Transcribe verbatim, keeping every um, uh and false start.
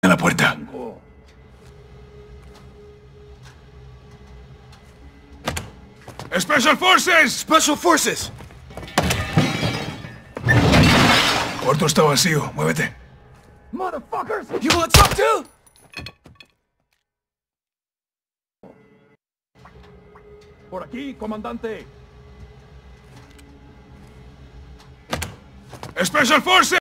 En la puerta. Special Forces! Special Forces! Cuarto está vacío. Muévete. Motherfuckers! You want some too? Por aquí, comandante. Special Forces!